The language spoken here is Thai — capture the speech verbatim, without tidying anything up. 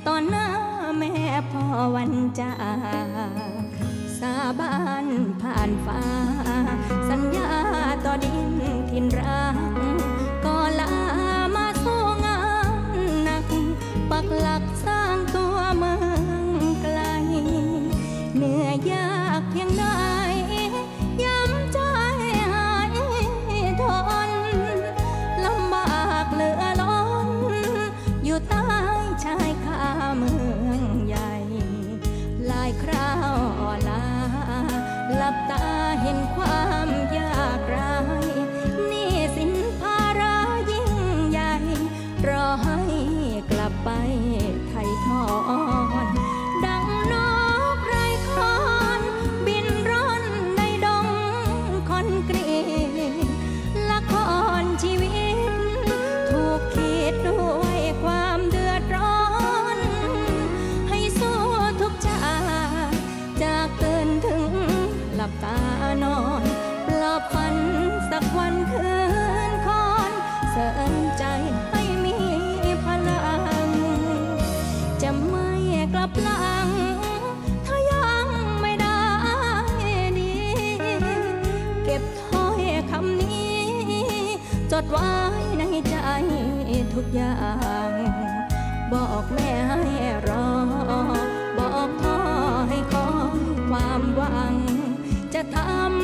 ตอนหน้าแม่พ่อวันจากสาบานผ่านฟ้าสัญญาต่อดินถิ่นรักก็ลามาสู้งานหนักปักหลักสร้างตัวเมืองไกลเหนื่อยยากเพียงใดย้ำใจหายทนลำบากเหลือล้นอยู่ใต้ชายคาเมืองใหญ่หลายคราวอ่อนล้าหลับตาเห็นความยากไรนี่สินภาระยิ่งใหญ่รอให้กลับไปไถ่ทอนดังนกไร้คอนบินร่อนในดงคอนกรีตละครชีวิตถูกขีดด้วยความเดือดร้อนให้สู้ทุกชาติจากตื่นถึงหลับตานอนปลอบฝันสักวันคืนคอนเสริมใจให้มีพลังจะไม่กลับหลังถ้ายังไม่ได้ดีเก็บถ้อยคำนี้จดไว้ในใจทุกอย่างบอกแม่ให้รอบอกพ่อให้คอยความหวังจะทำ